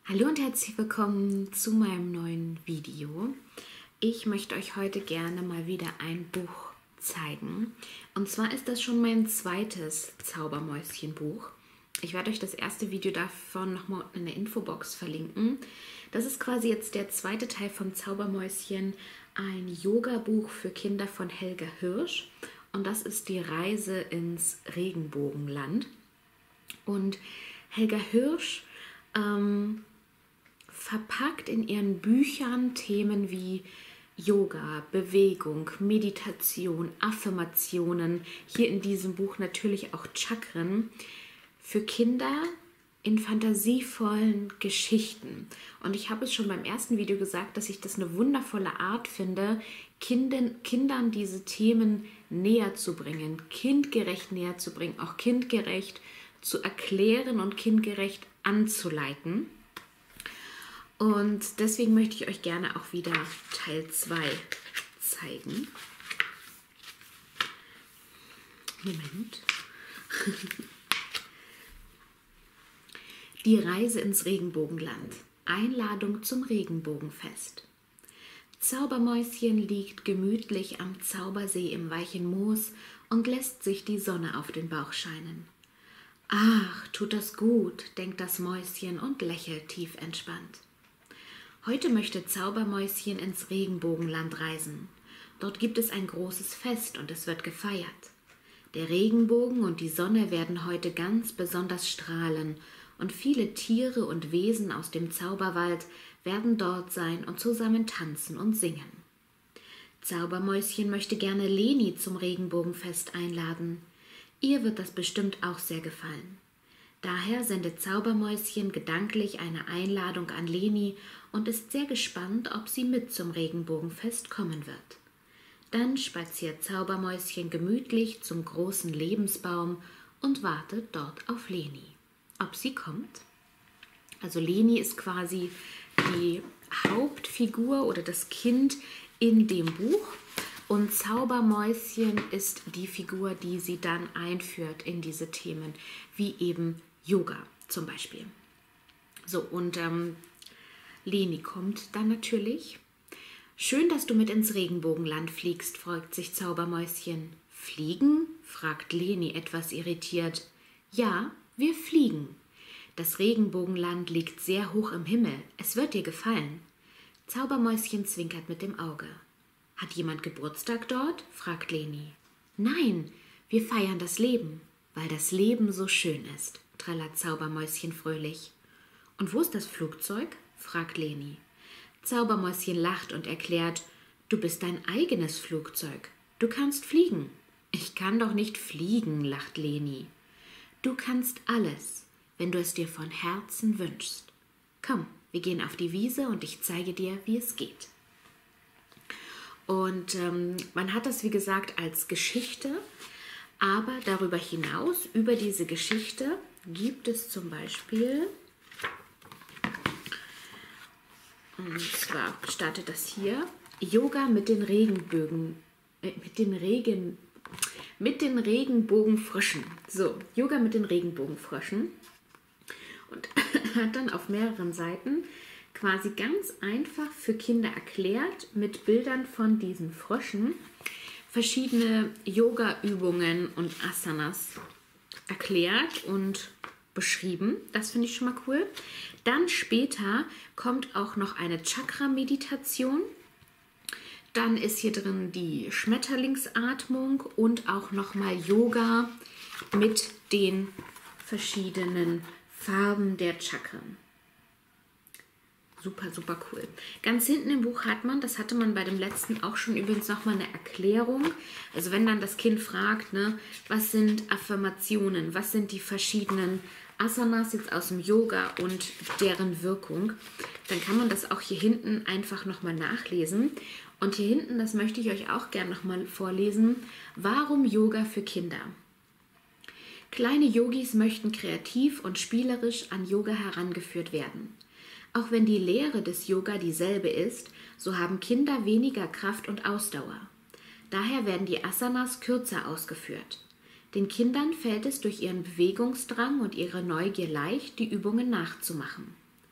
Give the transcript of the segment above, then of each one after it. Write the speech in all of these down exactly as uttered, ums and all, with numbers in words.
Hallo und herzlich willkommen zu meinem neuen Video. Ich möchte euch heute gerne mal wieder ein Buch zeigen. Und zwar ist das schon mein zweites Zaubermäuschen-Buch. Ich werde euch das erste Video davon nochmal in der Infobox verlinken. Das ist quasi jetzt der zweite Teil von Zaubermäuschen, ein Yoga-Buch für Kinder von Helga Hirsch. Und das ist die Reise ins Regenbogenland. Und Helga Hirsch ähm, verpackt in ihren Büchern Themen wie Yoga, Bewegung, Meditation, Affirmationen, hier in diesem Buch natürlich auch Chakren, für Kinder in fantasievollen Geschichten. Und ich habe es schon beim ersten Video gesagt, dass ich das eine wundervolle Art finde, Kindern, Kindern diese Themen näher zu bringen, kindgerecht näher zu bringen, auch kindgerecht zu erklären und kindgerecht anzuleiten. Und deswegen möchte ich euch gerne auch wieder Teil zwei zeigen. Moment. Die Reise ins Regenbogenland. Einladung zum Regenbogenfest. Zaubermäuschen liegt gemütlich am Zaubersee im weichen Moos und lässt sich die Sonne auf den Bauch scheinen. Ach, tut das gut, denkt das Mäuschen und lächelt tief entspannt. Heute möchte Zaubermäuschen ins Regenbogenland reisen. Dort gibt es ein großes Fest und es wird gefeiert. Der Regenbogen und die Sonne werden heute ganz besonders strahlen und viele Tiere und Wesen aus dem Zauberwald werden dort sein und zusammen tanzen und singen. Zaubermäuschen möchte gerne Leni zum Regenbogenfest einladen. Ihr wird das bestimmt auch sehr gefallen. Daher sendet Zaubermäuschen gedanklich eine Einladung an Leni und ist sehr gespannt, ob sie mit zum Regenbogenfest kommen wird. Dann spaziert Zaubermäuschen gemütlich zum großen Lebensbaum und wartet dort auf Leni. Ob sie kommt? Also Leni ist quasi die Hauptfigur oder das Kind in dem Buch. Und Zaubermäuschen ist die Figur, die sie dann einführt in diese Themen, wie eben Yoga zum Beispiel. So, und ähm, Leni kommt dann natürlich. Schön, dass du mit ins Regenbogenland fliegst, freut sich Zaubermäuschen. Fliegen? Fragt Leni etwas irritiert. Ja, wir fliegen. Das Regenbogenland liegt sehr hoch im Himmel. Es wird dir gefallen. Zaubermäuschen zwinkert mit dem Auge. Hat jemand Geburtstag dort? Fragt Leni. Nein, wir feiern das Leben, weil das Leben so schön ist, trällert Zaubermäuschen fröhlich. Und wo ist das Flugzeug? Fragt Leni. Zaubermäuschen lacht und erklärt, du bist dein eigenes Flugzeug. Du kannst fliegen. Ich kann doch nicht fliegen, lacht Leni. Du kannst alles, wenn du es dir von Herzen wünschst. Komm, wir gehen auf die Wiese und ich zeige dir, wie es geht. Und ähm, man hat das, wie gesagt, als Geschichte, aber darüber hinaus, über diese Geschichte, gibt es zum Beispiel, und zwar startet das hier, Yoga mit den Regenbögen, äh, mit den Regen, mit den Regenbogenfröschen. So, Yoga mit den Regenbogenfröschen. Und hat dann auf mehreren Seiten quasi ganz einfach für Kinder erklärt, mit Bildern von diesen Fröschen, verschiedene Yoga-Übungen und Asanas erklärt und beschrieben. Das finde ich schon mal cool. Dann später kommt auch noch eine Chakra-Meditation. Dann ist hier drin die Schmetterlingsatmung und auch nochmal Yoga mit den verschiedenen Farben der Chakren. Super, super cool. Ganz hinten im Buch hat man, das hatte man bei dem letzten auch schon übrigens nochmal eine Erklärung. Also wenn dann das Kind fragt, ne, was sind Affirmationen, was sind die verschiedenen Asanas jetzt aus dem Yoga und deren Wirkung, dann kann man das auch hier hinten einfach nochmal nachlesen. Und hier hinten, das möchte ich euch auch gerne nochmal vorlesen, warum Yoga für Kinder? Kleine Yogis möchten kreativ und spielerisch an Yoga herangeführt werden. Auch wenn die Lehre des Yoga dieselbe ist, so haben Kinder weniger Kraft und Ausdauer. Daher werden die Asanas kürzer ausgeführt. Den Kindern fällt es durch ihren Bewegungsdrang und ihre Neugier leicht, die Übungen nachzumachen.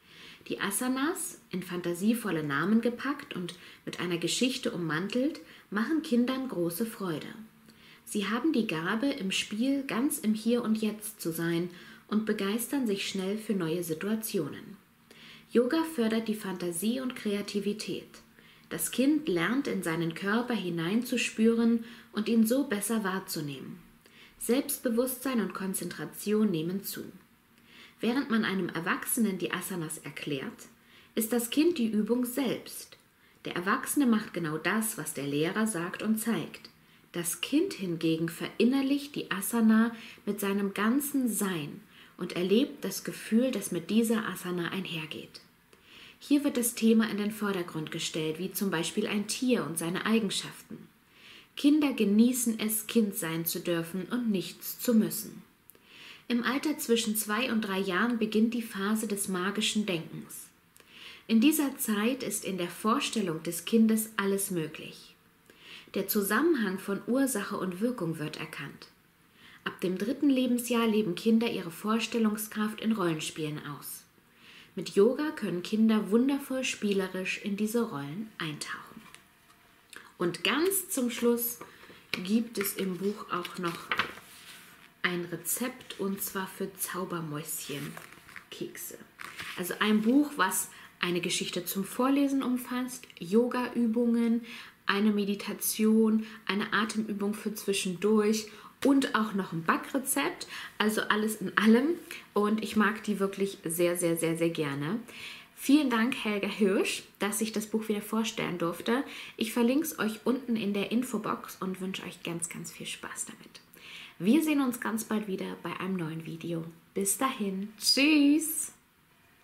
Die Asanas, in fantasievolle Namen gepackt und mit einer Geschichte ummantelt, machen Kindern große Freude. Sie haben die Gabe, im Spiel ganz im Hier und Jetzt zu sein und begeistern sich schnell für neue Situationen. Yoga fördert die Fantasie und Kreativität. Das Kind lernt, in seinen Körper hineinzuspüren und ihn so besser wahrzunehmen. Selbstbewusstsein und Konzentration nehmen zu. Während man einem Erwachsenen die Asanas erklärt, ist das Kind die Übung selbst. Der Erwachsene macht genau das, was der Lehrer sagt und zeigt. Das Kind hingegen verinnerlicht die Asana mit seinem ganzen Sein und erlebt das Gefühl, das mit dieser Asana einhergeht. Hier wird das Thema in den Vordergrund gestellt, wie zum Beispiel ein Tier und seine Eigenschaften. Kinder genießen es, Kind sein zu dürfen und nichts zu müssen. Im Alter zwischen zwei und drei Jahren beginnt die Phase des magischen Denkens. In dieser Zeit ist in der Vorstellung des Kindes alles möglich. Der Zusammenhang von Ursache und Wirkung wird erkannt. Ab dem dritten Lebensjahr leben Kinder ihre Vorstellungskraft in Rollenspielen aus. Mit Yoga können Kinder wundervoll spielerisch in diese Rollen eintauchen. Und ganz zum Schluss gibt es im Buch auch noch ein Rezept, und zwar für Zaubermäuschenkekse. Also ein Buch, was eine Geschichte zum Vorlesen umfasst, Yoga-Übungen, eine Meditation, eine Atemübung für zwischendurch und auch noch ein Backrezept. Also alles in allem. Und ich mag die wirklich sehr, sehr, sehr, sehr gerne. Vielen Dank, Helga Hirsch, dass ich das Buch wieder vorstellen durfte. Ich verlinke es euch unten in der Infobox und wünsche euch ganz, ganz viel Spaß damit. Wir sehen uns ganz bald wieder bei einem neuen Video. Bis dahin, tschüss!